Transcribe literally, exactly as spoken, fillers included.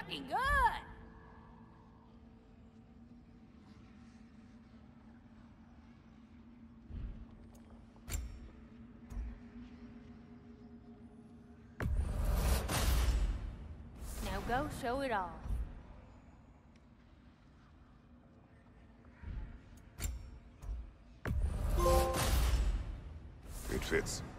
looking good! Now go show it off. It fits.